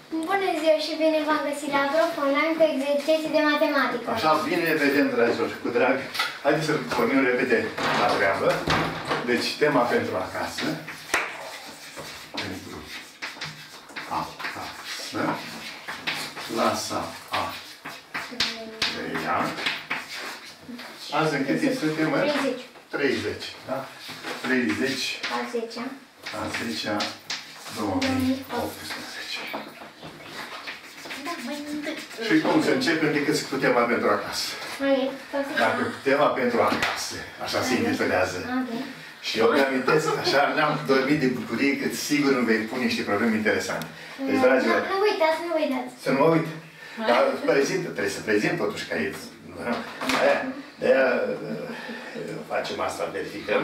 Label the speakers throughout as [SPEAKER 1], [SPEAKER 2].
[SPEAKER 1] Bună ziua și bine v-am găsit la Prof Online cu exerciții de matematică.
[SPEAKER 2] Așa, bine vedem, dragilor, cu drag. Haideți să pornim repede la treabă. Deci, tema pentru acasă. Pentru acasă. Clasa a 3-a. Azi în cât suntem?
[SPEAKER 1] 30.
[SPEAKER 2] 30, da? 30.
[SPEAKER 1] A 10-a.
[SPEAKER 2] A 10-a 2018. Și cum să începem decât cu tema pentru acasă? Dacă tema pentru acasă, așa se intitulează. Și eu îmi amintesc, așa n-am dormit de bucurie, cât sigur îmi vei pune niște probleme interesante. Deci, dragilor...
[SPEAKER 1] Nu uitați, nu uitați.
[SPEAKER 2] Să nu mă uit. Dar trebuie să prezint totuși ca ei. De-aia facem asta, verificăm.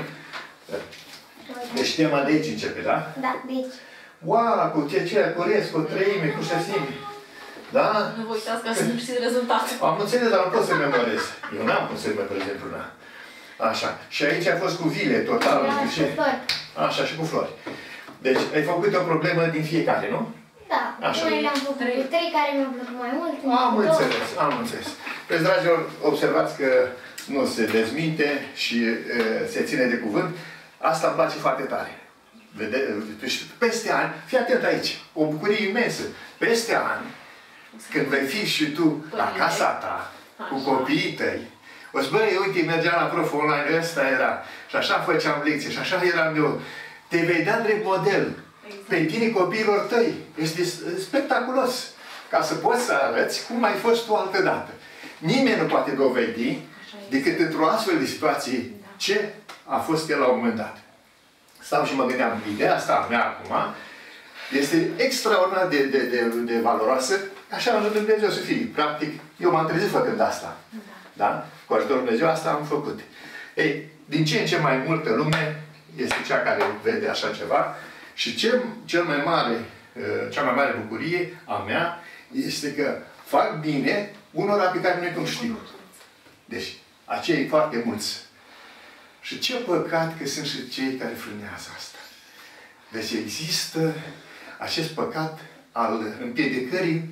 [SPEAKER 2] Deci tema de aici începe, da?
[SPEAKER 1] Da, de aici.
[SPEAKER 2] Wow, cu ce coresc, cu treime, cu șesime. Da?
[SPEAKER 3] Nu vă uitați ca să nu știți rezultatul.
[SPEAKER 2] Am înțeles, dar nu pot să memorez. Eu n-am cum să memorez exemplu, da. Așa. Și aici a fost cu vile, total, nu știu ce. Așa, și cu flori. Deci, ai făcut o problemă din fiecare, nu?
[SPEAKER 1] Da.
[SPEAKER 2] Așa.
[SPEAKER 1] Noi le-am făcut cu 3 care mi-au plăcut mai mult.
[SPEAKER 2] Am înțeles, am înțeles. Deci, dragilor, observați că nu se dezminte și se ține de cuvânt. Asta îmi place foarte tare. Deci, peste ani, fii atent aici, o bucurie imensă. Peste ani, când vei fi și tu la casa ta, cu copiii tăi, o să băi, uite, mergeam la Prof Online, ăsta era, și așa făceam lecții, și așa eram eu. Te vei da drept model. Exact. Pe tine copiilor tăi. Este spectaculos. Ca să poți să arăți cum ai fost tu altădată. Nimeni nu poate dovedi decât într-o astfel de situație ce a fost el la un moment dat. Stau și mă gândeam, ideea asta a mea acum este extraordinar de valoroasă. Așa am ajuns Dumnezeu să fie. Practic, eu m-am trezit făcând asta. Da? Cu ajutorul Dumnezeu asta am făcut. Ei, din ce în ce mai multă lume este cea care vede așa ceva și cea mai mare bucurie a mea este că fac bine unora pe care nu-i cum știu. Deci, acei foarte mulți. Și ce păcat că sunt și cei care frânează asta. Deci există acest păcat al împiedicării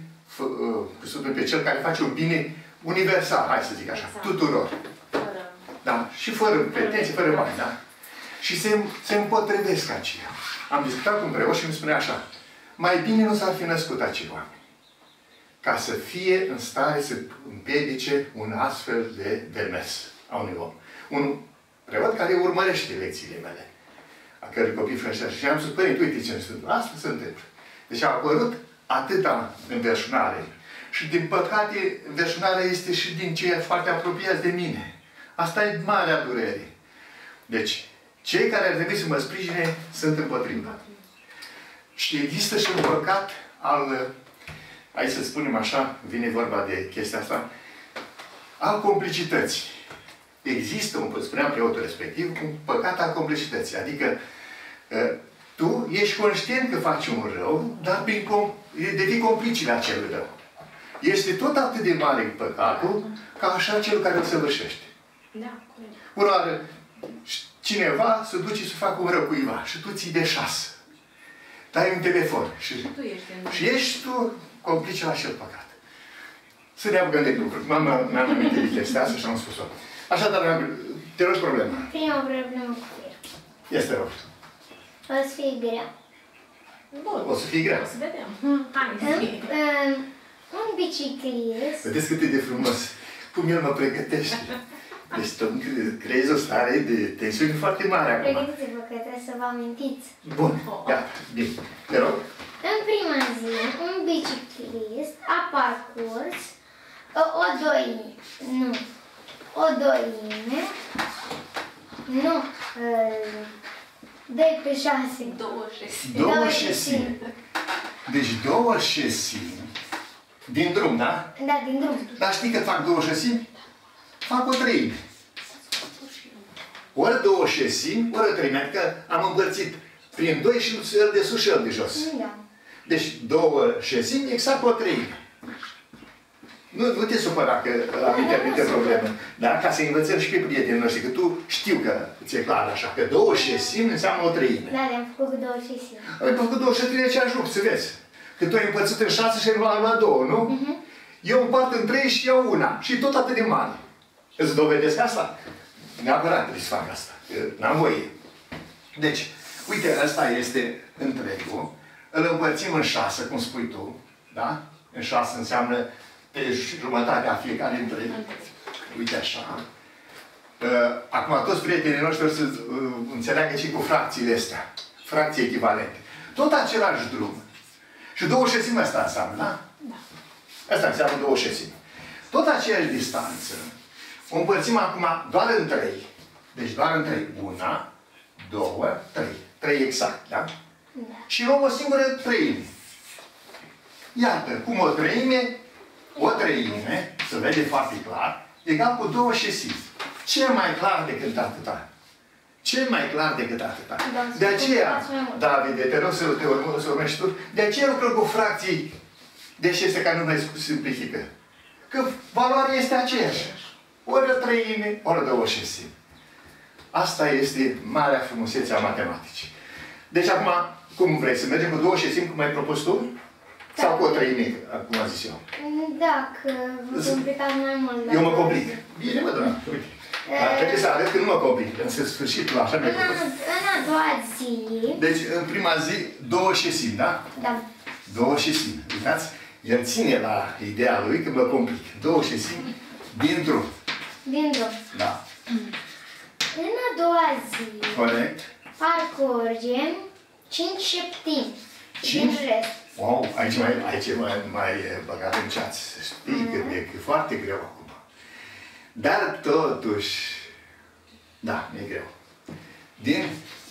[SPEAKER 2] pe cel care face un bine universal, hai să zic așa, tuturor. Da? Și fără pretenții, fără bani, da? Și se împotrivesc aceia. Am discutat cu un preot și îmi spunea așa, mai bine nu s-ar fi născut acei oameni ca să fie în stare să împiedice un astfel de demers a unui om. Un preot care urmărește lecțiile mele, a cărui copii frășează. Și am spus, părinte, uite ce se întâmplă. Asta se întâmplă. Deci a apărut atâta înverșunare. Și din păcate, înverșunarea este și din cei foarte apropiați de mine. Asta e marea durere. Deci, cei care ar trebui să mă sprijine sunt împotriva. Și există și un păcat al, hai să spunem așa, vine vorba de chestia asta, al complicității. Există, spuneam preotul respectiv, un păcat al complicității. Adică, tu ești conștient că faci un rău, dar devii complicit la acel rău. Este tot atât de mare păcatul ca așa cel care îl săvârșește.
[SPEAKER 3] Da.
[SPEAKER 2] Uneoară, cineva se duce să facă un rău cuiva și tu ții de 6. Dai un telefon și ești tu complice la acel păcat. Să ne apucăm de lucruri. Mi-am amintit de chestia asta și am spus-o. Așadar, te rogi problema.
[SPEAKER 1] Prima problemă cu fir.
[SPEAKER 2] Este rog.
[SPEAKER 1] O să fie grea.
[SPEAKER 3] Bun.
[SPEAKER 2] O să fie grea.
[SPEAKER 3] O să vedem. Hai.
[SPEAKER 1] Un biciclist.
[SPEAKER 2] Vedeți cât e de frumos. Cum el mă pregătește. Deci tu creezi o stare de tensiune foarte mare acum.
[SPEAKER 1] Pregătiți-vă că trebuie să vă amintiți.
[SPEAKER 2] Bun. Gata. Bine. Te rog.
[SPEAKER 1] În prima zi, un biciclist a parcurs o doime. Nu. 2 pe 6.
[SPEAKER 2] 2 șesimi. Deci 2 șesimi. Din drum, da?
[SPEAKER 1] Da, din drum.
[SPEAKER 2] Dar știi că fac 2 șesimi? Fac o treime. Ori 2 șesimi, ori o treime. Adică am împărțit prin 2 și el de sus și el de jos.
[SPEAKER 1] Da.
[SPEAKER 2] Deci 2 șesimi, exact o treime. Nu te supăra că am intervenit de problemă. Da? Ca să învățăm și pe prietenii noștri, că tu știu că ți-e clar așa, că 2 șesimi înseamnă o treime.
[SPEAKER 1] Da, le-am făcut cu 2 șesimi.
[SPEAKER 2] Am făcut 2 șesimi de aceeași lucru, să vezi. Că tu ai împărțit în 6 și ai luat 2, nu? Eu împart în 3 și iau una. Și tot atât de mare. Îți dovedesc asta? Neapărat trebuie să fac asta. N-am voie. Deci, uite, ăsta este întregul. Îl împărțim în 6, cum spui tu. Da? În 6 înseamnă pe jumătatea fiecare întreg. Uite așa. Acum, toți prietenii noștri o să înțeleagă și cu fracțiile astea. Fracții echivalente. Tot același drum. Și 2/6 asta înseamnă, da? Da. Asta înseamnă 2/6. Tot aceeași distanță. O împărțim acum doar în 3. Deci doar în 3. 1, 2, 3. 3 exact, da?
[SPEAKER 1] Da.
[SPEAKER 2] Și luăm o singură treime. Iată, cum o treime, se vede foarte clar, egal cu 2/6. Cel mai clar decât atâta. Cel mai clar decât atâta. De aceea, Davide, te rog să te urmești tu, de aceea lucrăm cu fracții de șeste care nu mai simplifică. Că valoarea este aceeași. Ori o treime, ori o 2/6. Asta este marea frumusețe a matematicii. Deci acum, cum vrei? Să mergem cu 2/6, cum ai propus tu? Sau cu o treime, cum am zis eu?
[SPEAKER 1] Dacă vă complicați mai mult.
[SPEAKER 2] Eu mă complic. Bine, mă, drag. Uite. Dar trebuie să arăt că nu mă complic. În sfârșitul, așa mi-ai propus.
[SPEAKER 1] În a doua zi.
[SPEAKER 2] Deci, în prima zi, 2/6, da?
[SPEAKER 1] Da.
[SPEAKER 2] 2/6. Uitați? El ține la ideea lui că mă complic. 2/6 dintr-o.
[SPEAKER 1] Dintr-o.
[SPEAKER 2] Da.
[SPEAKER 1] În a doua zi.
[SPEAKER 2] Corect.
[SPEAKER 1] Parcurgem 5/7 din rest.
[SPEAKER 2] Wow, aici mai băgat în ceață. Știi că e foarte greu acum. Dar totuși, da, e greu. Din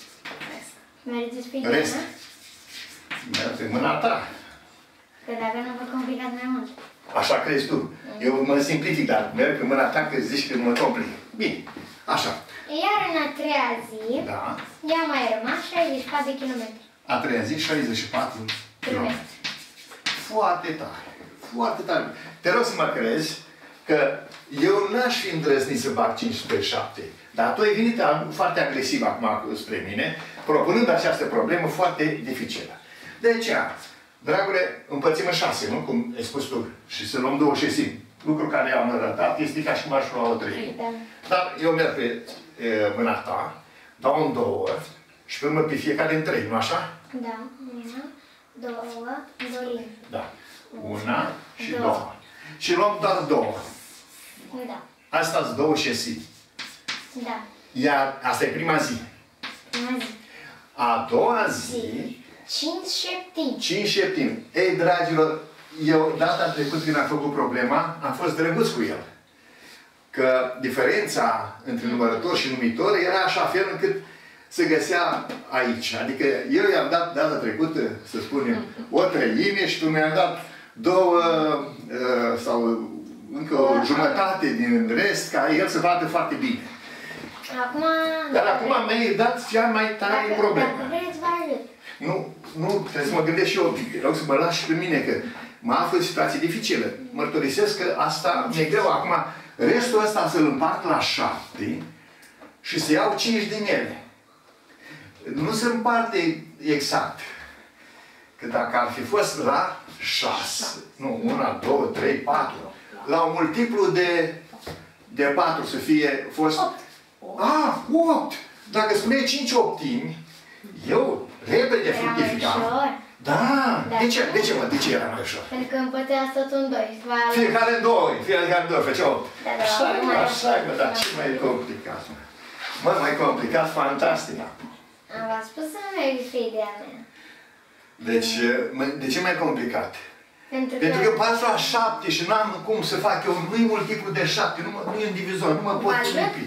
[SPEAKER 1] Mergeți pe
[SPEAKER 2] rest.
[SPEAKER 1] mână?
[SPEAKER 2] Merg pe mâna ta.
[SPEAKER 1] Că dacă nu vă complicați mai mult.
[SPEAKER 2] Așa crezi tu. Eu mă simplific, dar merg pe mâna ta că zici că mă complic. Bine, așa.
[SPEAKER 1] Iar în a treia zi,
[SPEAKER 2] Da.
[SPEAKER 1] i-a mai rămas 64 de kilometri.
[SPEAKER 2] A treia zi, 64 km. Foarte tare. Foarte tare. Te rog să mă crezi că eu n-aș fi îndrăznit să bag 5/7. Dar tu ai venit foarte agresiv acum spre mine, propunând această problemă foarte dificilă. De aceea, dragule, împărțim în 6, nu? Cum ai spus tu. Și să luăm 2/6. Lucru care am arătat este ca și cum aș lua o treime.
[SPEAKER 1] Da.
[SPEAKER 2] Dar eu merg pe mâna ta, dau în 2 și pe urmă pe fiecare în 3, nu așa?
[SPEAKER 1] Da. 1, 2, 2.
[SPEAKER 2] Da. 1 și 2. Și luăm doar 2.
[SPEAKER 1] Da.
[SPEAKER 2] Asta-s 2/6.
[SPEAKER 1] Da.
[SPEAKER 2] Iar asta e prima zi.
[SPEAKER 1] Prima zi.
[SPEAKER 2] A doua zi,
[SPEAKER 1] 5/7.
[SPEAKER 2] 5/7. Ei, dragilor, eu data trecută când am făcut problema, am fost drăguț cu el. Că diferența între numărător și numitor era așa fel încât se găsea aici. Adică eu i-am dat data trecută, să spunem, o treime și tu mi-am dat 2 sau încă o jumătate din rest, ca el să vadă foarte bine.
[SPEAKER 1] Acum...
[SPEAKER 2] Dar acum mi-ai dat cea mai tare problemă.
[SPEAKER 1] Dacă vreți, vă arăt.
[SPEAKER 2] Nu, trebuie să mă gândesc și eu un pic. Rog să mă lași și pe mine, că mă aflu în situație dificilă. Mărturisesc că asta mi-e greu. Acum, restul ăsta să-l împart la 7 și să iau 5 din ele. Nu se împarte exact. Că dacă ar fi fost la 6, nu, 1, 2, 3, 4, la un multiplu de 4 să fie fost... 8! Dacă spuneai 5/8, eu repede fructificam. Da! De ce era mai ușor?
[SPEAKER 1] Pentru că împăteați tot în 2.
[SPEAKER 2] Fiecare în 2, fiecare în 2, făcea 8. Așa e, mă, dar ce mai e complicat? Mă, mai complicat, fantastic.
[SPEAKER 1] V-am spus să nu mergeți pe ideea mea.
[SPEAKER 2] Deci, de ce mai complicat?
[SPEAKER 1] Pentru
[SPEAKER 2] că pasul la 7 și n-am cum să fac eu, nu-i multiplu de 7, nu e un divizor, nu mă pot lipi.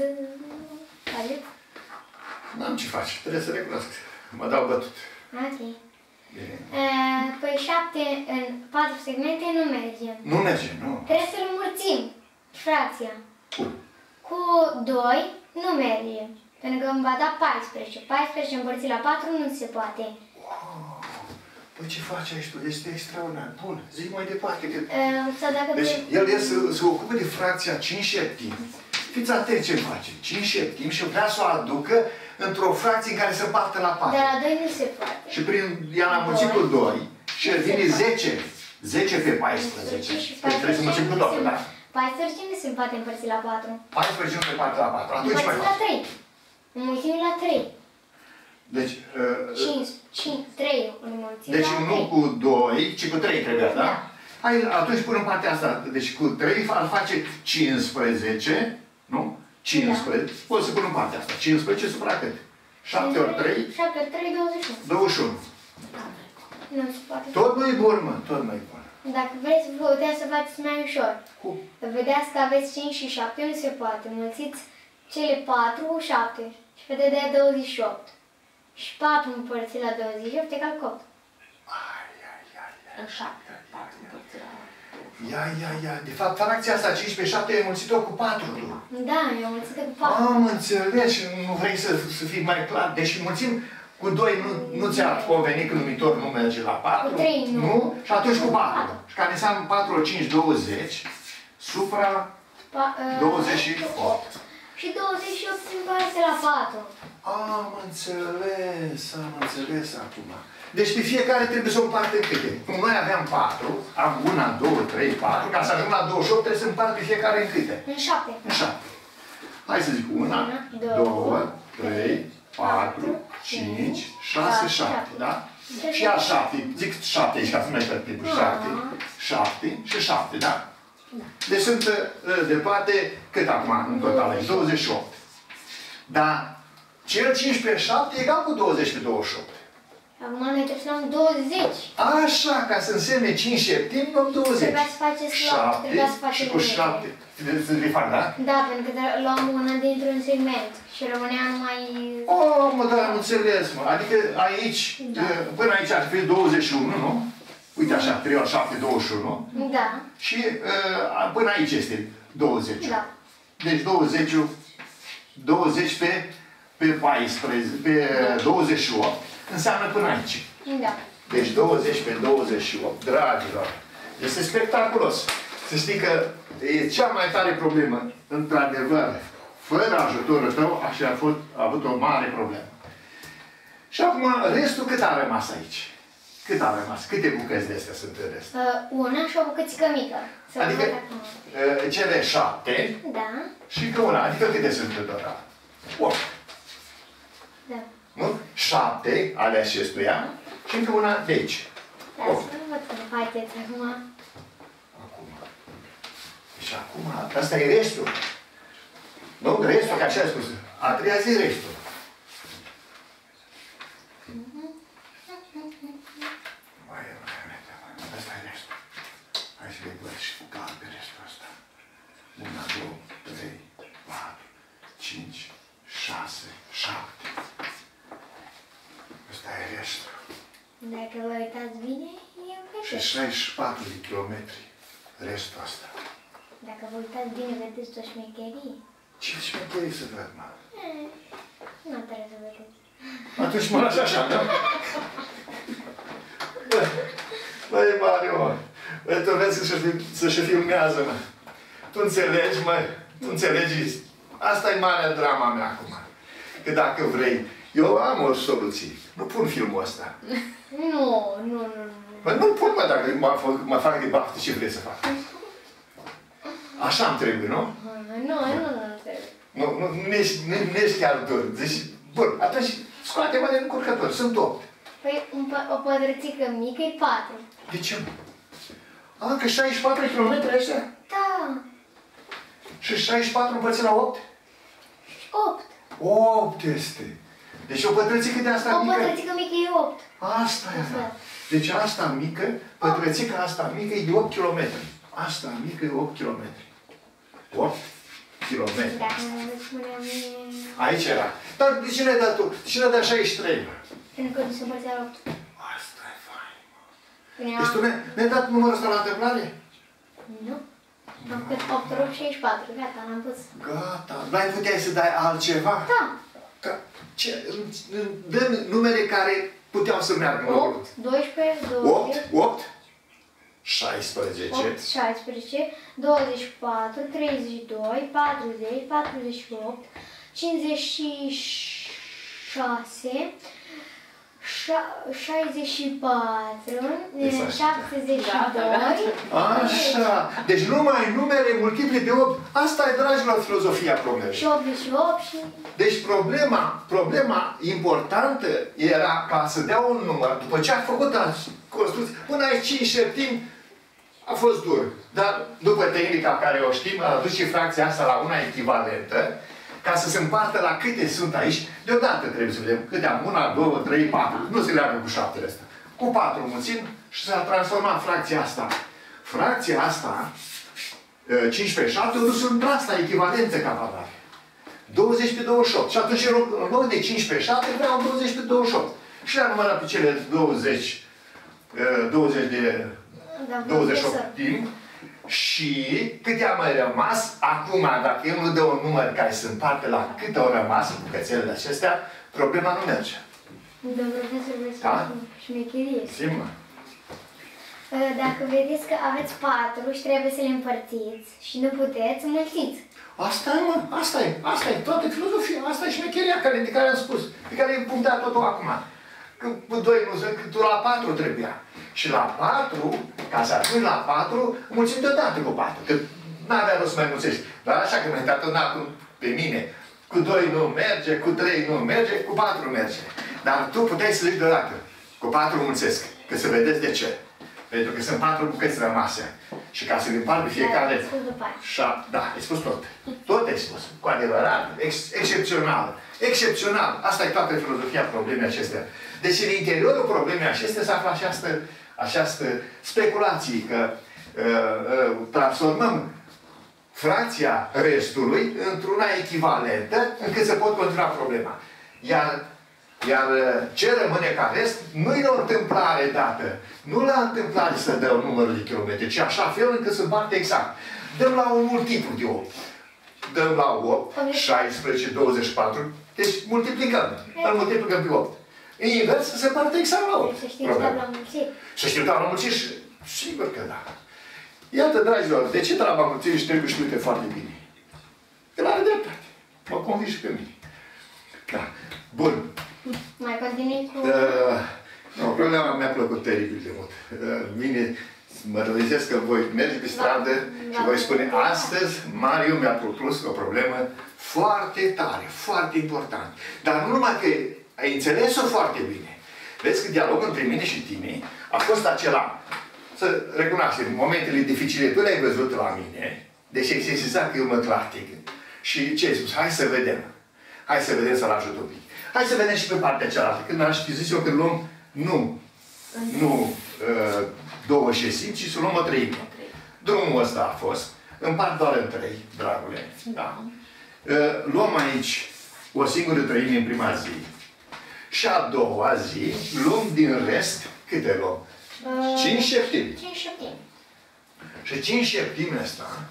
[SPEAKER 2] N-am ce face, trebuie să recunosc. Mă dau bătut.
[SPEAKER 1] Ok. Păi 7 în 4 segmente nu merge.
[SPEAKER 2] Nu merge, nu.
[SPEAKER 1] Trebuie să-l înmulțim. Fracția. Cu 2 nu merge. Pentru că îmi va da 14. 14 împărțit la 4 nu se poate.
[SPEAKER 2] Păi ce faci aici tu? Este extraordinar. Bun, zic mai departe. Că...
[SPEAKER 1] Deci
[SPEAKER 2] el se ocupă de fracția 5/7. Fiți atenți ce face. 5/7 și vrea să o aducă într-o fracție în care se împarte la 4.
[SPEAKER 1] Dar la 2 nu se poate.
[SPEAKER 2] Și ea l-a mulțit cu 2 Și vine 10. 10 pe 14. Păi trebuie să mulțim cu totul, da?
[SPEAKER 1] 14 nu se poate împărți la 4.
[SPEAKER 2] 14 nu se poate la 4. Atunci mai
[SPEAKER 1] Împărțim la 3. Înmulțim la 3.
[SPEAKER 2] Deci,
[SPEAKER 1] 3 înmulțim
[SPEAKER 2] deci
[SPEAKER 1] la 3.
[SPEAKER 2] nu cu 2, ci cu 3 trebuia, da? Hai, atunci punem partea asta. Deci cu 3 ar face 15, nu? 15. Da. Poți să punem partea asta. 15 supra cât? 7 ori 3?
[SPEAKER 1] 7 ori 3, 21.
[SPEAKER 2] 21.
[SPEAKER 1] Nu se poate.
[SPEAKER 2] Tot nu e bun, mă. Tot nu e bun.
[SPEAKER 1] Dacă vreți, vă puteți să faceți mai ușor.
[SPEAKER 2] Cum?
[SPEAKER 1] Vedeți că aveți 5 și 7, nu se poate. Mulțiți cele 4 cu 7 și vedeți 28. Și 4 împărțit la 28 egal cu 8.
[SPEAKER 3] În 7. 4 împărțit la 8.
[SPEAKER 2] Ia. De fapt, fracția asta 5 pe 7 e mulțită cu 4, tu.
[SPEAKER 1] Da, eu mulțită cu 4.
[SPEAKER 2] Am înțeles și nu vrei să fii mai clar. Deci mulțim cu 2 nu ți-a convenit că numitor nu merge la 4.
[SPEAKER 1] Cu 3 nu.
[SPEAKER 2] Și atunci cu 4. Și care înseamnă 4 ori 5, 20. Supra 28.
[SPEAKER 1] Și 28 se împărțe la 4.
[SPEAKER 2] Am înțeles acum. Deci pe fiecare trebuie să o împarte în câte. Cum noi aveam 4, am 1, 2, 3, 4, ca să ajung la 28 trebuie să împart pe fiecare în câte?
[SPEAKER 1] În 7.
[SPEAKER 2] În 7. Hai să zic 1, 2, 3, 4, 5, 6, 7, da? Și a 7, zic 7 aici ca să mai pierd timpul. 7, 7 și 7, da? Deci sunt de toate, cât acum în total aici? 28. Dar cel 5 pe 7 e egal cu 20 pe 28.
[SPEAKER 1] Acum noi trebuie să luăm 20.
[SPEAKER 2] Așa, ca să însemne 5 septimi, luăm 20.
[SPEAKER 1] Trebuia să faceți
[SPEAKER 2] 7 și cu 7. Trebuie să le fac, da?
[SPEAKER 1] Da, pentru că luam una dintr-un segment și rămânea numai...
[SPEAKER 2] Oh, mă, dar am înțeles, mă. Adică aici, până aici ar fi 21, nu? Uite așa, 3 ori 7, 21.
[SPEAKER 1] Da.
[SPEAKER 2] Și până aici este 20.
[SPEAKER 1] Da.
[SPEAKER 2] Deci 20 pe 14, pe 28, înseamnă până aici.
[SPEAKER 1] Da.
[SPEAKER 2] Deci 20 pe 28, dragilor. Este spectaculos. Să știi că e cea mai tare problemă, într-adevăr. Fără ajutorul tău, aș fi avut o mare problemă. Și acum, restul cât a rămas aici? Cât a rămas? Câte bucăți de astea sunt în rest?
[SPEAKER 1] Una și o bucățică mică.
[SPEAKER 2] Adică cele 7
[SPEAKER 1] Da.
[SPEAKER 2] și încă una. Adică câte sunt în total? 8.
[SPEAKER 1] Da.
[SPEAKER 2] Nu? 7 ale acestuia și încă una de aici.
[SPEAKER 1] Da, să nu văd cum faceți acum.
[SPEAKER 2] Acum. Deci acum, asta e restul. Nu? Restul, ca așa ai spus. A treia zi restul. Asta e restul. Hai să le văd și cu calpe restul ăsta. 1, 2, 3, 4, 5, 6, 7. Ăsta e restul.
[SPEAKER 1] Dacă vă uitați bine, eu
[SPEAKER 2] Și
[SPEAKER 1] vedeți.
[SPEAKER 2] 64 de kilometri. Restul ăsta.
[SPEAKER 1] Dacă vă uitați bine, vedeți o șmecherie.
[SPEAKER 2] Ce șmecherii să văd, mă?
[SPEAKER 1] Nu trebuie să vedeți.
[SPEAKER 2] Atunci mă lași așa, da? Băi, Mario, mă. Băi, tu vezi să-și filmează, mă. Tu înțelegi, mă? Tu înțelegi? Asta e marea drama mea acum. Că dacă vrei, eu am o soluție. Nu pun filmul ăsta.
[SPEAKER 1] Nu.
[SPEAKER 2] Bă, nu pun, mă, dacă mă fac de baftă, ce vrei să fac? Așa-mi trebuie, nu?
[SPEAKER 1] Nu trebuie.
[SPEAKER 2] Nu ești chiar dur. Deci, bun, atunci scoate-mă din încurcător. Sunt 8.
[SPEAKER 1] Păi o pătrățică mică e 4.
[SPEAKER 2] De ce? Că 64 km ăștia?
[SPEAKER 1] Da.
[SPEAKER 2] Și 64 împărțit la 8?
[SPEAKER 1] 8.
[SPEAKER 2] 8 este. Deci o pătrățică de asta
[SPEAKER 1] O
[SPEAKER 2] mică.
[SPEAKER 1] pătrățică mică e 8.
[SPEAKER 2] Asta e. Deci asta mică, pătrățica asta mică e de 8 km. Asta mică e 8 km. 8 km.
[SPEAKER 1] Dacă nu vă spuneam mie...
[SPEAKER 2] Aici era. Dar de ce ne-ai dat tu? De ce ne-ai dat 63?
[SPEAKER 1] Pentru că nu se împărțea la 8.
[SPEAKER 2] Asta e fain.
[SPEAKER 1] Bine,
[SPEAKER 2] Deci tu ne-ai dat numărul ăsta la întâmplare?
[SPEAKER 1] Nu. Am făcut 8 ori 64. Gata, l-am pus.
[SPEAKER 2] Gata. N-ai puteai să dai altceva?
[SPEAKER 1] Da.
[SPEAKER 2] Dă numere care puteau să meargă în locul.
[SPEAKER 1] 8, 12, 12.
[SPEAKER 2] 8, 16.
[SPEAKER 1] 8, 16, 24, 32, 40, 48, 56, 64,
[SPEAKER 2] Exact.
[SPEAKER 1] 72.
[SPEAKER 2] Așa. Deci numai numere multiple de 8. Asta e, dragilor, filozofia problemei.
[SPEAKER 1] Și 88 și...
[SPEAKER 2] Deci problema importantă era ca să dea un număr, după ce a făcut construcție, până aici 5 șeptimi, a fost dur. Dar după tehnica care o știm, a adus și fracția asta la una echivalentă, ca să se împartă la câte sunt aici, deodată trebuie să vedem câte am, 1, 2, 3, 4. Nu se leagă cu 7 ăsta. Cu 4 mulțim și s-a transformat fracția asta. Fracția asta, 5 pe 7, o dus într-asta echivalentă ca valoare. 20 pe 28. Și atunci, în loc de 5 pe 7, vreau 20 pe 28. Și le-am numărat pe cele 20 de 28 timp. Și câte a mai rămas, acum, dacă el nu dă un număr care se împarte la câte au rămas bucățelele acestea, problema nu merge.
[SPEAKER 1] Domnul profesor, vreți
[SPEAKER 2] Da?
[SPEAKER 1] șmecherie.
[SPEAKER 2] Simă.
[SPEAKER 1] Dacă vedeți că aveți 4 și trebuie să le împărțiți și nu puteți, mulțiți.
[SPEAKER 2] Asta e, mă, asta e toată filozofia, asta e șmecheria de care am spus, pe care am punctat totul acum. Că cu 2 nu zic, că tu la 4 trebuia. Și la 4, ca să ajungi la 4, mulțim deodată cu 4. Că n-avea rost să mai mulțești. Dar așa că mi-ai dat acum pe mine. Cu 2 nu merge, cu 3 nu merge, cu 4 merge. Dar tu puteai să zici deodată. Cu 4 mulțesc. Că să vedeți de ce. Pentru că sunt 4 bucăți rămase. Și ca să le împart pe fiecare... Da, ai spus tot. Tot ai spus. Cu adevărat. Excepțional. Excepțional. Asta e toată filozofia problemei acestea. Deci în interiorul problemei acestea se află această speculație că transformăm fracția restului într-una echivalentă încât să pot continua problema. Iar ce rămâne ca rest nu e o întâmplare dată. Nu la întâmplare să dă un număr de kilometri, ci așa fel încât să împarte exact. Dăm la un multiplu de 8. Dăm la 8, 16, 24. Deci multiplicăm. Îl multiplicăm pe 8. În invers se împarte exact la 8.
[SPEAKER 1] Să știți tabla mulțit.
[SPEAKER 2] Să știu tabla mulțit și sigur că da. Iată, dragilor, de ce tabla mulțit și trebuie știute foarte bine? Că are dreptate. Mă convins și pe mine. Da. Bun.
[SPEAKER 1] Mai continui cu...
[SPEAKER 2] Problema mi-a plăcut teribil de mult. Mine, mă realizez că voi merge pe stradă și voi spune astăzi, Mariu mi-a propus o problemă foarte tare, foarte importantă. Dar nu numai că ai înțeles-o foarte bine. Vezi că dialogul între mine și tine a fost acela. Să recunoaștem, momentele dificile, tu le-ai văzut la mine, deci ai sesizat că eu mă clatic. Și ce ai spus? Hai să vedem. Hai să vedem să-l ajut un pic. Hai să vedem și pe partea cealaltă. Când aș fi zis eu că luăm nu 2 șesimi, ci să luăm o treime. Drumul ăsta a fost. Împart doar în 3, dragule. Da. Luăm aici o singură treime în prima zi. Și a doua zi, luăm din rest, câte luăm? 5 șeptimi.
[SPEAKER 1] 5 șeptimi.
[SPEAKER 2] Și 5 șeptimi ăsta,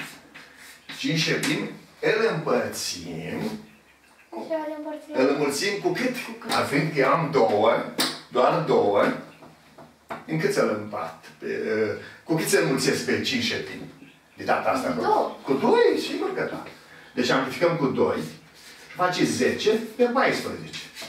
[SPEAKER 2] 5 șeptimi, îl împărțim. Îl înmulțim cu cât? Fiind că am 2, doar 2, încât să-l împart? Cu cât să-l înmulțesc pe 5 șeptimi? De data asta. Cu 2, sigur că da. Deci amplificăm cu 2 și face 10 pe 14.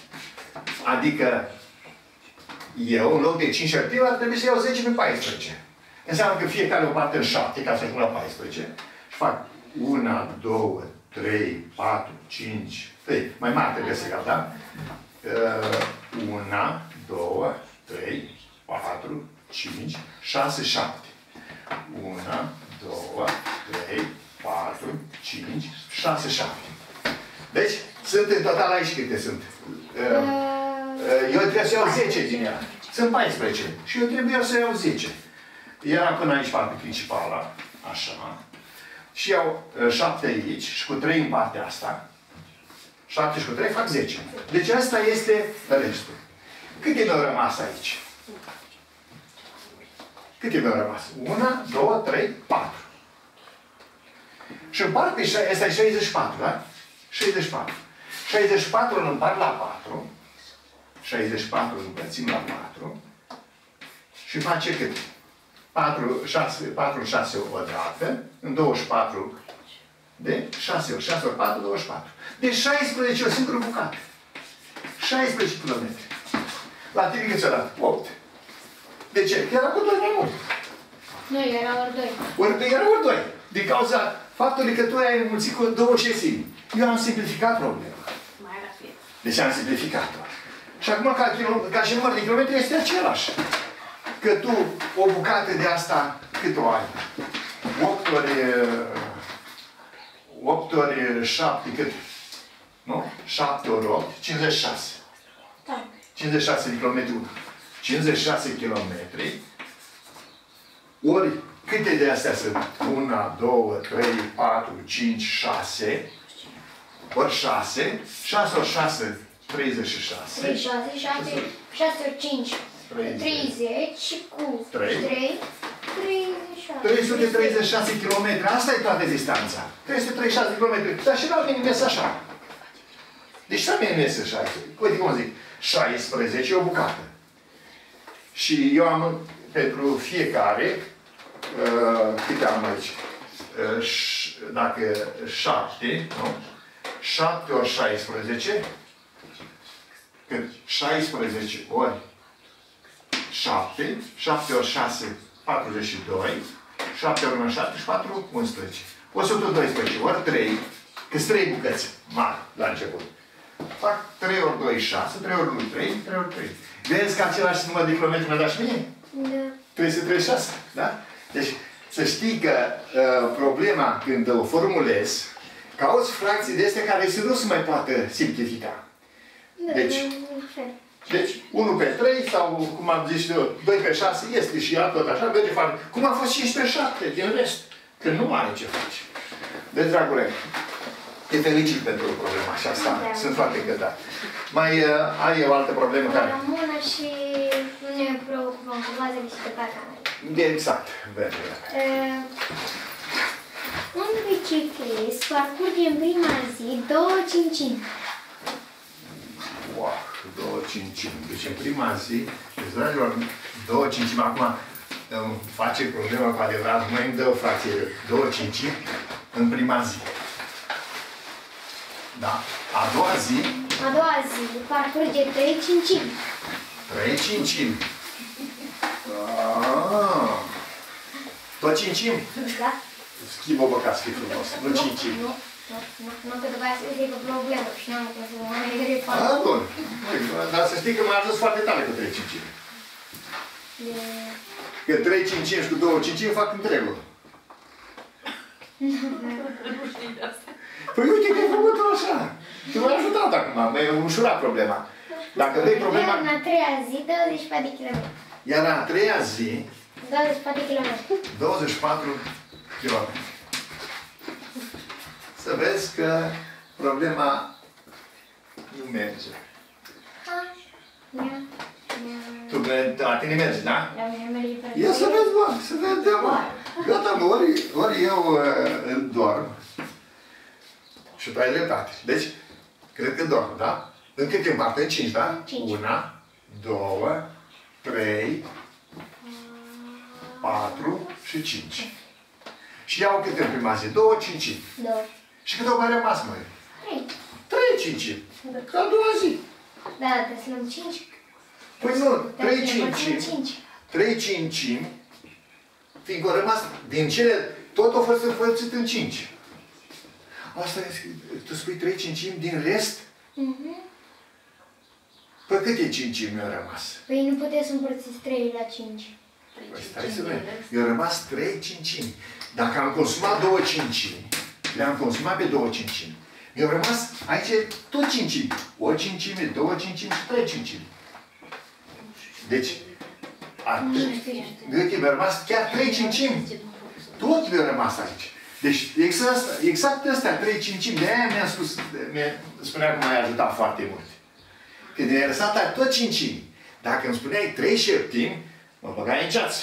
[SPEAKER 2] Adică eu, în loc de 5 șeptimi, ar trebui să iau 10 pe 14. Înseamnă că fiecare o parte în 7, ca să ajung la 14. Și fac 1, 2, 3, 4, 5, 3. Mai mare trebuie să iau, da? 1, 2, 3, 4, 5, 6, 7. 1, 2, 3, 4, 5, 6, 7. Deci, sunt în total aici câte sunt. Eu trebuie să iau 10 din ea. Sunt 14. Și eu trebuie să iau 10. Era până aici partea principală. Așa. Și iau 7 aici și cu 3 în partea asta. 7 și cu 3 fac 10. Deci asta este restul. Câte mi-au rămas aici? Câte mi-au rămas? 1, 2, 3, 4. Și împart pe asta e 64, da? 64. 64 îl împart la 4. 64 îl împărțim la 4. Și face cât? 4 în 6 o dată, în 24 de 6 ori 6 ori 4, 24. Deci 16 o singură bucată. 16 km. La tine cât ți-a dat? 8. De ce? Că era cu 2 mai mult.
[SPEAKER 1] Nu, era ori 2.
[SPEAKER 2] Era ori 2. Din cauza faptului că tu ai înmulțit cu 2 șesimi. Eu am simplificat problema.
[SPEAKER 3] Mai rapid.
[SPEAKER 2] Deci am simplificat-o. Și acum, ca și număr de kilometri, este același. Că tu, o bucată de asta, cât o ai? 8 ori 7, cât? Nu? 7 ori 8, 56.
[SPEAKER 1] Da.
[SPEAKER 2] 56 de kilometri. 56 kilometri. Ori, câte de astea sunt? 1, 2, 3, 4, 5, 6. Ori 6. 6 ori 6, 36.
[SPEAKER 1] 36, 6 ori 5. 30 și cu 3, 36.
[SPEAKER 2] 336 km. Asta e toată distanța. 336 km. Dar și la mine mers așa. Deci la mine mers așa. Uite cum zic. 16 e o bucată. Și eu am pentru fiecare, câte am aici? Dacă 7, nu? 7 ori 16, cât? 16 ori 7, 7 ori 6, 42, 7 ori 1, 74, 11. 112 ori 3, că-s 3 bucăți mari la început. Fac 3 ori 2, 6, 3 ori 1, 3, 3 ori 3. Vezi că același număr de kilometri mi-a dat și mie?
[SPEAKER 1] Da.
[SPEAKER 2] 336, da? Deci, să știi că problema, când o formulezi, cauți fracții de astea care nu se mai poată simplifica.
[SPEAKER 1] Da,
[SPEAKER 2] Deci, deci 1 pe 3 sau, cum am zis eu, 2 pe 6 este și ea tot așa, merge foarte. Cum a fost 5 pe 7 din rest, că nu are ce face. Deci, dragule, te felicit pentru problema așa asta.
[SPEAKER 1] Da.
[SPEAKER 2] Sunt foarte încântat. Mai ai o altă problemă care...
[SPEAKER 1] Rămână și nu ne preocupăm cu bazele și de parcare.
[SPEAKER 2] Exact.
[SPEAKER 1] Un biciclist parcurge în prima zi 2 cincimi.
[SPEAKER 2] Wow, 2 cincimi. Deci în prima zi, deci, dragilor, 2 cincimi. Acum îmi face problema cu adevărat, mai îmi dă o fracție de 2 cincimi în prima zi. Da. A doua zi...
[SPEAKER 1] A doua zi parcurge 3 cincimi.
[SPEAKER 2] 3 cincimi. Tot cincimi?
[SPEAKER 1] Da?
[SPEAKER 2] Schimbă bă ca să fii frumos. Nu cincimi.
[SPEAKER 1] Nu, că după aia se zice că problemă și n-am cum să mă mai repar.
[SPEAKER 2] Bun. Dar să știi că m-a ajuns foarte tare cu 3 cincimi. Că 3 cincimi și cu 2 cincimi fac întregul. Păi uite că ai făcut-o așa. Tu m-ai ajutat acum, mi-ai ușurat problema. Dacă vrei problema...
[SPEAKER 1] Iar în a treia zi, 24 de km.
[SPEAKER 2] Iar în a treia zi,
[SPEAKER 1] 24 de km.
[SPEAKER 2] 24 km. Să vezi că problema nu merge. Tu la tine mergi, da?
[SPEAKER 1] La mine merge pe
[SPEAKER 2] Ia să vezi, bă, să vedem, bă. Gata, mă, ori eu dorm. Și tu ai dreptate. Deci, cred că dorm, da? În câte împarte? În 5, da?
[SPEAKER 1] 5.
[SPEAKER 2] 1, 2, 3, 4 și 5. Și iau câte în prima zi? 2 cincimi.
[SPEAKER 1] 2.
[SPEAKER 2] Și câte au mai rămas, măi?
[SPEAKER 1] 3.
[SPEAKER 2] 3 cincimi. Ca a doua zi.
[SPEAKER 1] Da, trebuie să luăm 5.
[SPEAKER 2] Păi nu, 3 cincimi. 3 cincimi, fiindcă au rămas din cele, tot au fost împărțit în 5. Asta e, tu spui 3 cincimi din rest? Păi câte cincimi mi-au rămas?
[SPEAKER 1] Păi nu puteți să împărțiți 3 la 5.
[SPEAKER 2] Păi stai să vedem. Mi-au rămas 3 cincimi. Dacă am consumat 2 cincimi, le-am consumat pe 2 cincimi. Mi-au rămas aici tot cincimi. O cincime, 2 cincimi și 3 cincimi. Deci, gândit, mi-au rămas chiar 3 cincimi. Tot mi-au rămas aici. Deci, exact ăstea, 3 cincimi. De-aia mi-am spus, spunea că m-ai ajutat foarte mult. Când mi-ai lăsat tot cincimi. Dacă îmi spuneai 3 șeptimi, mă băgai în ceață.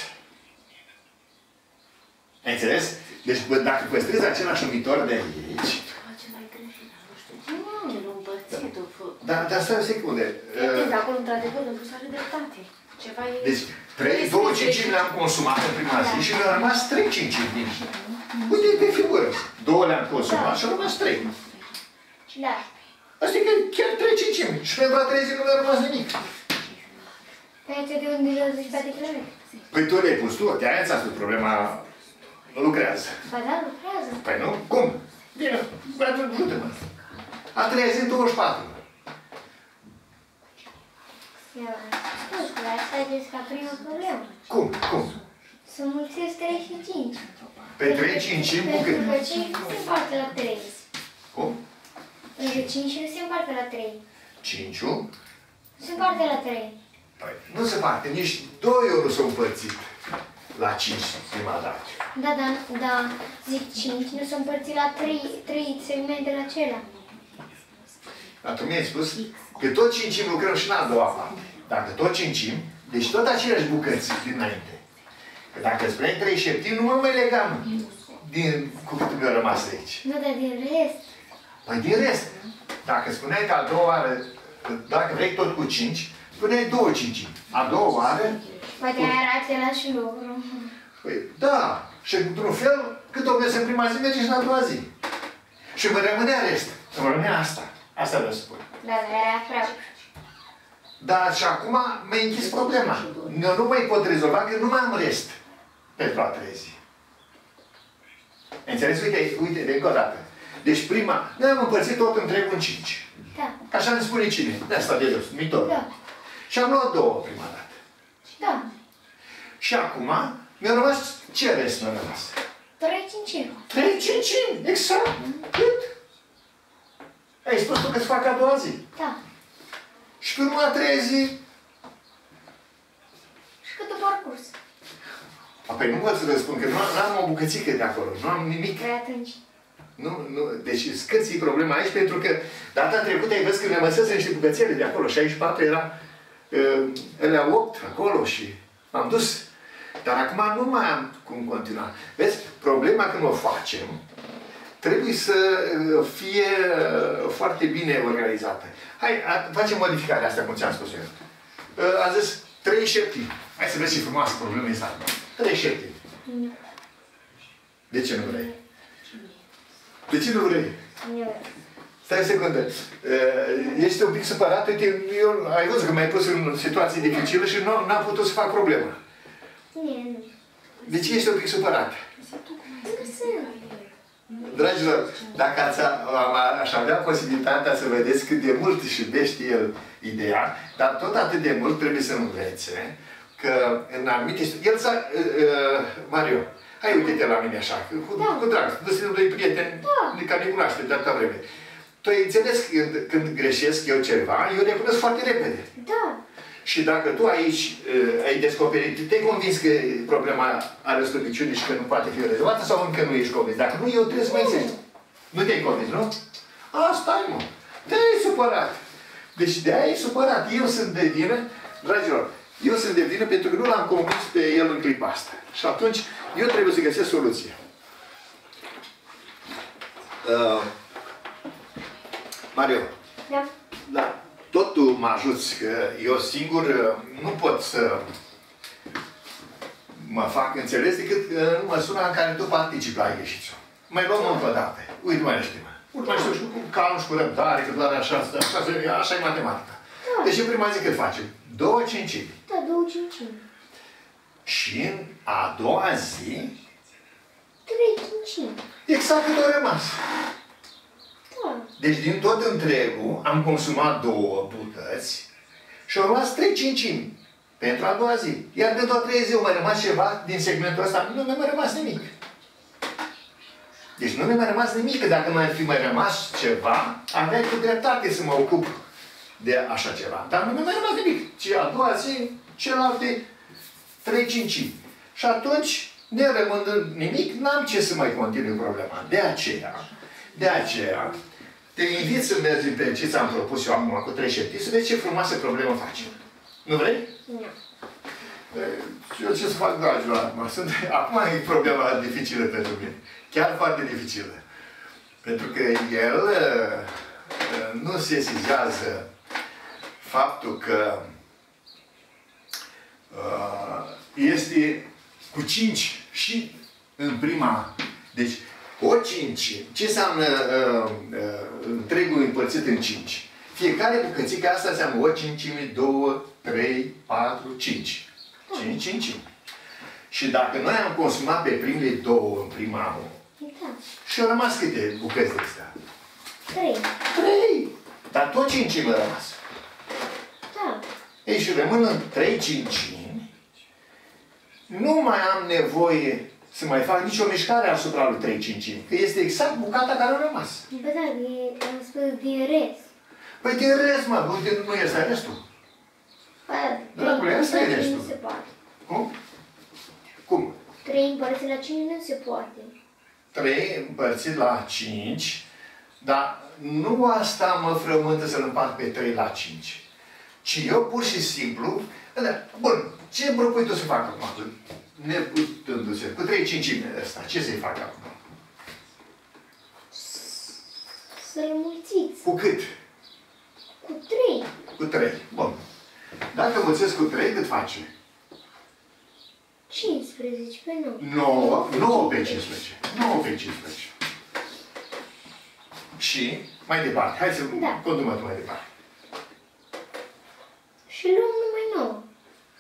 [SPEAKER 2] Ai înțeles? Deci, dacă păstrezi același numitor de aici... Dar stai o secundă.
[SPEAKER 3] Acolo, într-adevăr, în plus are dreptate.
[SPEAKER 2] Deci, 2 cincimi le-am consumat în prima zi și mi-au rămas 3 cincimi din. Uite pe figură. 2 le-am consumat și au rămas 3.
[SPEAKER 1] Da.
[SPEAKER 2] Asta e chiar 3 cincimi. Și pentru a 3 zi nu mi-a rămas nimic.
[SPEAKER 1] Păi de unde 24 de km?
[SPEAKER 2] Păi tu le-ai pus tu, de-aia ți-a spus problema nu lucrează.
[SPEAKER 1] Ba da, lucrează.
[SPEAKER 2] Păi nu? Cum? Bine, ajută-mă. A treia zi 24.
[SPEAKER 1] Ia, scuze, dar asta e ca prima problemă.
[SPEAKER 2] Cum? Cum?
[SPEAKER 1] Să mulțesc 3 și 5.
[SPEAKER 2] Pe 3, 5 cu cât?
[SPEAKER 1] Pentru că 5 nu se împarte la 3.
[SPEAKER 2] Cum?
[SPEAKER 1] Pentru că 5 nu se împarte la 3.
[SPEAKER 2] 5
[SPEAKER 1] Nu se împarte la 3.
[SPEAKER 2] Păi nu se parte, nici 2 ori nu s-au împărțit la 5 prima dată.
[SPEAKER 1] Da, zic 5, nu s-au împărțit la 3 segmentele acelea.
[SPEAKER 2] Dar tu mi-ai spus că tot cincim lucrăm și în a doua parte. Dacă tot cincim, deci tot aceleași bucăți dinainte. Că dacă îți spuneai 3 șeptimi, nu mă mai legam din cu cât mi-a rămas aici.
[SPEAKER 1] Nu, dar din rest.
[SPEAKER 2] Păi din rest, dacă spuneai că a doua oară, dacă vrei tot cu 5, spuneai 2 cincimi. A doua oară...
[SPEAKER 1] Poate era același lucru.
[SPEAKER 2] Păi da, și într-un fel, cât o mergi în prima zi, mergi și în a doua zi. Și mă rămânea rest. Îmi rămânea asta. Asta vreau să spun.
[SPEAKER 1] Da, dar era prea.
[SPEAKER 2] Dar și acum mi-a închis problema. Eu nu mai pot rezolva că nu mai am rest pentru a treia zi. Înțeles? Uite, de încă o dată. Deci prima, noi am împărțit tot întregul în 5.
[SPEAKER 1] Da.
[SPEAKER 2] Așa ne spune cine? De asta de jos, mitor.
[SPEAKER 1] Da.
[SPEAKER 2] Și am luat 2 prima dată.
[SPEAKER 1] Da.
[SPEAKER 2] Și acum mi-a rămas, ce rest mi-a rămas?
[SPEAKER 1] 3 cincimi.
[SPEAKER 2] 3 cincimi, exact. Cât? Ai spus tu că-ți fac a doua zi.
[SPEAKER 1] Da.
[SPEAKER 2] Și pe urmă a treia zi,
[SPEAKER 1] Și cât de parcurs?
[SPEAKER 2] apoi nu pot să răspund, că nu am o bucățică de acolo, nu am nimic.
[SPEAKER 1] Păi atunci.
[SPEAKER 2] Nu, deci scârții problema aici, pentru că data trecută ai văzut că mi-am lăsat niște bucățele de acolo, 64 era, alea 8 acolo și m-am dus. Dar acum nu mai am cum continua. Vezi, problema când o facem, trebuie să fie foarte bine organizată. Hai, facem modificarea asta, cum ți-am spus eu. Am zis 3 șeptimi. Hai să vezi ce frumoasă problemă este asta. 3 șeptimi. De ce nu vrei? De ce nu vrei? Stai o secundă. Ești un pic supărat? Uite, eu ai văzut că m-ai pus în situație dificilă și nu am putut să fac problemă.
[SPEAKER 1] Nu.
[SPEAKER 2] De ce ești un pic supărat? Dragilor, dacă aș avea posibilitatea să vedeți cât de mult își iubește el ideea, dar tot atât de mult trebuie să învețe că în anumite... El s-a... Mario, hai uite-te la mine așa, cu drag, du-te de prieteni, care ne cunoaște de atâta vreme. Tu ai înțeles când greșesc eu ceva, eu recunosc foarte repede.
[SPEAKER 1] Da.
[SPEAKER 2] Și dacă tu aici ai descoperit, te-ai convins că problema are slăbiciune și că nu poate fi rezolvată sau încă nu ești convins? Dacă nu, eu trebuie să mă insist. Nu te-ai convins, nu? Asta e, mă. Te-ai supărat. Deci de-aia e supărat. Eu sunt de vină, dragilor, eu sunt de vină pentru că nu l-am convins pe el în clipa asta. Și atunci, eu trebuie să găsesc soluție. Mario.
[SPEAKER 1] Da.
[SPEAKER 2] Da. Tot tu mă ajuți, că eu singur nu pot să mă fac înțeles decât în măsura în care tu participi la exercițiu. Mai luăm încă o dată. Uite, mai știm. Urmărește și cu calm și cu răbdare, că doar așa e matematica.
[SPEAKER 1] Da.
[SPEAKER 2] Deci în prima zi cât facem? 2 cincimi.
[SPEAKER 1] Da, 2 cincimi.
[SPEAKER 2] Și în a doua zi,
[SPEAKER 1] 3 cincimi.
[SPEAKER 2] exact cât au rămas.
[SPEAKER 1] Da.
[SPEAKER 2] Deci din tot întregul am consumat 2 bucăți și au rămas 3 cincimi pentru a doua zi. Iar de a treia zi au mai rămas ceva din segmentul ăsta, nu mi-a mai rămas nimic. Deci nu mi-a mai rămas nimic, că dacă mai fi mai rămas ceva, aveai cu dreptate să mă ocup de așa ceva. Dar nu mi-a mai rămas nimic. Ci a doua zi, celelalte 3 cincimi. Și atunci, nerămânând nimic, n-am ce să mai continui problema. De aceea, te invit să mergi pe ce ți-am propus eu acum cu 3 șeptimi, să vezi ce frumoasă problemă facem. Nu vrei?
[SPEAKER 1] Nu.
[SPEAKER 2] Eu ce să fac, dragilor, acum? Acum e problema dificilă pentru mine. Chiar foarte dificilă. Pentru că el nu se sesizează faptul că este cu 5 și în prima... Deci, o 5, ce înseamnă întregul împărțit în 5? Fiecare bucățică asta înseamnă o cincime, 2, 3, 4, 5. 5, 5, 5. Și dacă noi am consumat pe primele două în prima anul,
[SPEAKER 1] Da.
[SPEAKER 2] și au rămas câte bucăți de astea?
[SPEAKER 1] 3.
[SPEAKER 2] 3! Dar tot 5 mi-a rămas.
[SPEAKER 1] Da.
[SPEAKER 2] Ei, și rămân în 3 cincimi, nu mai am nevoie să mai fac nicio mișcare asupra lui 3 cincimi, că este exact bucata care a rămas.
[SPEAKER 1] Bă, da, am spus din rest.
[SPEAKER 2] Păi de rest, mă, uite, nu este restul.
[SPEAKER 1] Bă,
[SPEAKER 2] Dragule, asta e
[SPEAKER 1] 3
[SPEAKER 2] restul.
[SPEAKER 1] nu se poate.
[SPEAKER 2] Cum? Cum?
[SPEAKER 1] 3 împărțit la 5 nu se poate.
[SPEAKER 2] 3 împărțit la 5, dar nu asta mă frământă să-l împart pe 3 la 5. Ci eu pur și simplu, bun, ce îmi propui tu să fac acum? Neputându-se, cu 3 cincimi ăsta, ce să-i fac acum?
[SPEAKER 1] Să-l mulțiți.
[SPEAKER 2] Cu cât?
[SPEAKER 1] Cu 3.
[SPEAKER 2] Cu 3. Bun. Dacă mulțesc cu 3, cât face?
[SPEAKER 1] 15 pe 9.
[SPEAKER 2] 9 pe 15. 9 pe 15. Și, mai departe, hai să continuăm mai departe.
[SPEAKER 1] Și luăm numai 9.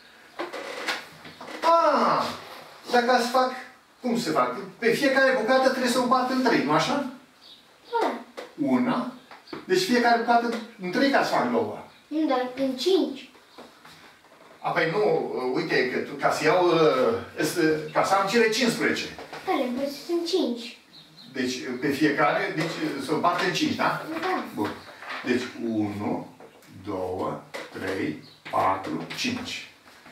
[SPEAKER 2] Dacă să fac, cum să fac? Pe fiecare bucată trebuie să o împart în 3, nu așa?
[SPEAKER 1] Da.
[SPEAKER 2] Una. Deci fiecare bucată în 3 ca să fac 9.
[SPEAKER 1] Nu, dar în 5.
[SPEAKER 2] Apoi nu, uite, că tu, ca să iau, ca să am cele 15.
[SPEAKER 1] Da, le împărțit în 5.
[SPEAKER 2] Deci, pe fiecare, deci, să o împart în 5, da?
[SPEAKER 1] Da.
[SPEAKER 2] Bun. Deci, 1, 2, 3, 4, 5.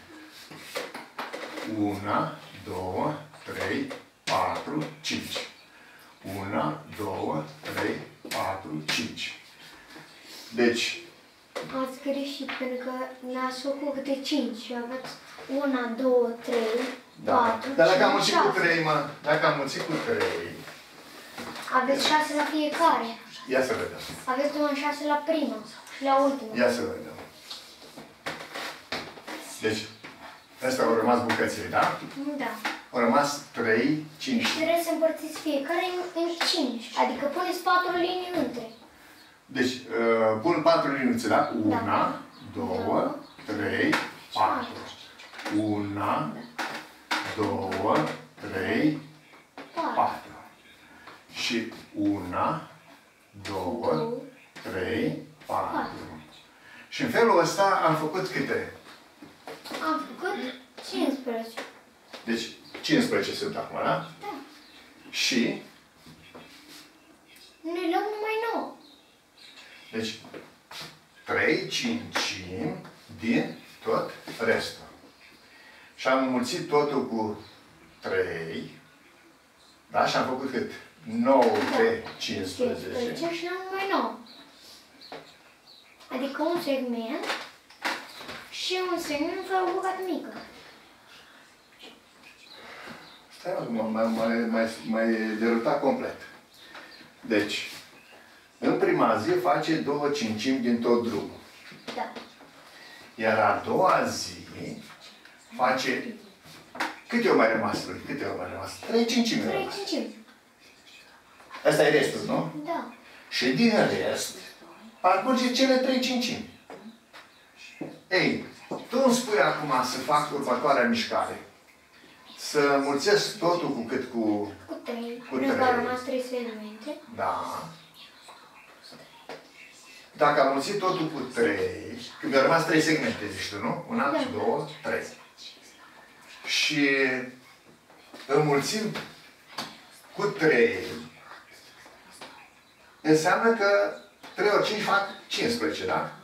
[SPEAKER 2] 1, 2, 3, 4, 5. 1, 2, 3, 4, 5. Deci,
[SPEAKER 1] ați greșit, pentru că ne-ați făcut câte 5 și aveți 1, 2, 3, 4,
[SPEAKER 2] Dar dacă am
[SPEAKER 1] 5,
[SPEAKER 2] mulțit
[SPEAKER 1] 6.
[SPEAKER 2] cu 3, mă, dacă am mulțit cu 3,
[SPEAKER 1] Aveți 6 la fiecare.
[SPEAKER 2] ia să vedem.
[SPEAKER 1] Aveți numai 6 la prima și la ultima.
[SPEAKER 2] Ia să vedem. Deci, astea au rămas bucățile, da?
[SPEAKER 1] Da.
[SPEAKER 2] Au rămas 3, 5.
[SPEAKER 1] Și trebuie să împărțiți fiecare în 5. Adică puneți 4 linii între.
[SPEAKER 2] Deci, pun 4 liniuțe, da? 1,
[SPEAKER 1] Da.
[SPEAKER 2] 2, 3, 4. 1, 2, 3, 4. Și 1, 2, 3, 4. Și în felul ăsta am făcut câte?
[SPEAKER 1] Am făcut 15.
[SPEAKER 2] Deci 15 sunt acum, da?
[SPEAKER 1] Da.
[SPEAKER 2] Și,
[SPEAKER 1] Ne luăm numai 9.
[SPEAKER 2] deci, 3 cincimi din tot restul. Și am mulțit totul cu 3. Da? Și am făcut cât? 9 pe 15.
[SPEAKER 1] Și luăm numai 9. Adică un segment și un segment fără o bucată mică.
[SPEAKER 2] Stai, mai derutat complet. Deci, în prima zi face 2 cincimi din tot drumul.
[SPEAKER 1] Da.
[SPEAKER 2] Iar a doua zi face... Câte au mai rămas lui? Câte au mai rămas? 3 cincimi au
[SPEAKER 1] 3
[SPEAKER 2] rămas.
[SPEAKER 1] cincimi.
[SPEAKER 2] Asta e restul, nu?
[SPEAKER 1] Da.
[SPEAKER 2] Și din rest, parcurge cele 3 cincimi. Ei, tu îmi spui acum să fac următoarea mișcare. Să mulțesc totul cu cât? Cu
[SPEAKER 1] 3.
[SPEAKER 2] Cu
[SPEAKER 1] Pentru că
[SPEAKER 2] 3.
[SPEAKER 1] au rămas 3 segmente.
[SPEAKER 2] Da. Dacă am mulțit totul cu 3, când mi-au rămas 3 segmente, zici tu, nu? 1, 2, 3. Și înmulțim cu 3, înseamnă că 3 ori 5 fac 15, da?